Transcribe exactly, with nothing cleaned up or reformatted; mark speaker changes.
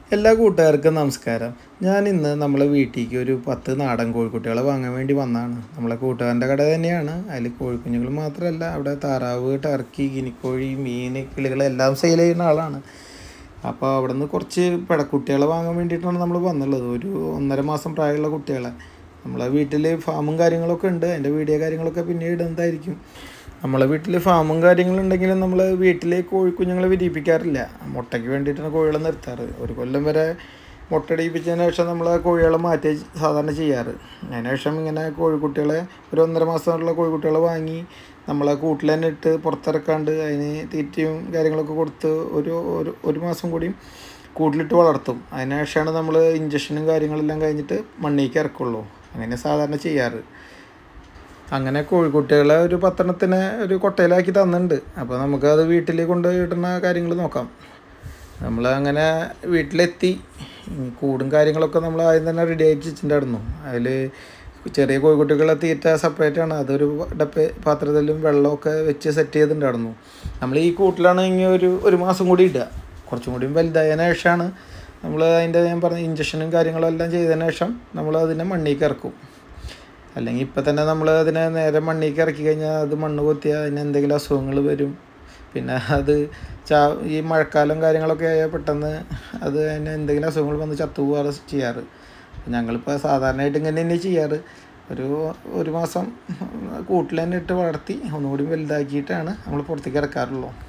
Speaker 1: എല്ലാ കൂട്ടുകാർക്കും നമസ്കാരം. ഞാൻ ഇന്ന് നമ്മളെ വീട്ടിലേക്ക് ഒരു പത്ത് നാടൻ കോഴിക്കുട്ടികളെ വാങ്ങാൻ വേണ്ടി വന്നതാണ്. നമ്മളെ കൂട്ടുകാരൻ്റെ കട തന്നെയാണ്. അതിൽ കോഴിക്കുഞ്ഞുങ്ങൾ മാത്രമല്ല, അവിടെ താറാവ്, ടർക്കി, ഗിനിക്കോഴി, മീൻ, കിളികളെല്ലാം സെയിൽ ചെയ്യുന്ന ആളാണ്. അപ്പോൾ അവിടെ നിന്ന് കുറച്ച് പിടക്കുട്ടികളെ വാങ്ങാൻ വേണ്ടിയിട്ടാണ് നമ്മൾ വന്നുള്ളത്. ഒരു ഒന്നര മാസം പ്രായമുള്ള കുട്ടികളെ. നമ്മളെ വീട്ടിൽ ഫാമും കാര്യങ്ങളൊക്കെ ഉണ്ട്. അതിൻ്റെ വീഡിയോ കാര്യങ്ങളൊക്കെ പിന്നീട് ഇടുന്നതായിരിക്കും. നമ്മളെ വീട്ടിൽ ഫാമും കാര്യങ്ങളുണ്ടെങ്കിലും നമ്മൾ വീട്ടിൽ കോഴിക്കുഞ്ഞുങ്ങളെ വിരിയിപ്പിക്കാറില്ല. മുട്ടയ്ക്ക് വേണ്ടിയിട്ടാണ് കോഴികളെ നിർത്താറ്. ഒരു കൊല്ലം വരെ മുട്ടടിപ്പിച്ചതിന് ശേഷം നമ്മൾ കോഴികളെ മാറ്റി സാധാരണ ചെയ്യാറ്. അതിനുശേഷം ഇങ്ങനെ കോഴിക്കുട്ടികളെ ഒരു ഒന്നര മാസമുള്ള കോഴിക്കുട്ടികളെ വാങ്ങി നമ്മളെ കൂട്ടിൽ തന്നെ ഇട്ട് പുറത്തിറക്കാണ്ട് അതിന് തീറ്റയും കാര്യങ്ങളൊക്കെ കൊടുത്ത് ഒരു ഒരു ഒരു മാസം കൂടിയും കൂട്ടിലിട്ട് വളർത്തും. അതിനുശേഷമാണ് നമ്മൾ ഇഞ്ചക്ഷനും കാര്യങ്ങളെല്ലാം കഴിഞ്ഞിട്ട് മണ്ണിലേക്ക് ഇറക്കുള്ളൂ. അങ്ങനെ സാധാരണ ചെയ്യാറ്. അങ്ങനെ കോഴിക്കുട്ടികളെ ഒരു പത്തെണ്ണത്തിനെ ഒരു കൊട്ടയിലാക്കി തന്നിട്ടുണ്ട്. അപ്പോൾ നമുക്കത് വീട്ടിൽ കൊണ്ട് ഇടുന്ന കാര്യങ്ങൾ നോക്കാം. നമ്മൾ അങ്ങനെ വീട്ടിലെത്തി. കൂടും കാര്യങ്ങളൊക്കെ നമ്മൾ ആദ്യം തന്നെ റെഡി ആക്കി വെച്ചിട്ടുണ്ടായിരുന്നു. അതിൽ ചെറിയ കോഴിക്കുട്ടികളെ തീറ്റ സെപ്പറേറ്റ് ആണ്. അതൊരു ഡപ്പ പാത്രത്തിലും വെള്ളമൊക്കെ വെച്ച് സെറ്റ് ചെയ്തിട്ടുണ്ടായിരുന്നു. നമ്മൾ ഈ കൂട്ടിലാണെങ്കിൽ ഒരു ഒരു മാസം കൂടി ഇടുക. കുറച്ചും കൂടി വലുതായതിനു ശേഷമാണ് നമ്മൾ അതിൻ്റെ ഞാൻ പറഞ്ഞ ഇഞ്ചക്ഷനും കാര്യങ്ങളെല്ലാം ചെയ്തതിന് ശേഷം നമ്മൾ അതിനെ മണ്ണിലേക്ക് ഇറക്കും. അല്ലെങ്കിൽ ഇപ്പം തന്നെ നമ്മൾ അതിനെ നേരെ മണ്ണിലേക്ക് ഇറക്കി കഴിഞ്ഞാൽ അത് മണ്ണ് കൊത്തിയാൽ അതിന് എന്തെങ്കിലും അസുഖങ്ങൾ വരും. പിന്നെ അത് ചാ ഈ മഴക്കാലം കാര്യങ്ങളൊക്കെ ആയാൽ പെട്ടെന്ന് അത് അതിന് എന്തെങ്കിലും അസുഖങ്ങൾ വന്ന് ചത്തുപോകാറ് ചെയ്യാറ്. ഞങ്ങളിപ്പോൾ സാധാരണയായിട്ട് ഇങ്ങനെ തന്നെ ചെയ്യാറ്. ഒരു ഒരു മാസം കൂട്ടിൽ തന്നെ ഇട്ട് വളർത്തി ഒന്നുകൂടി വലുതാക്കിയിട്ടാണ് നമ്മൾ പുറത്തേക്ക് ഇറക്കാറുള്ളൂ.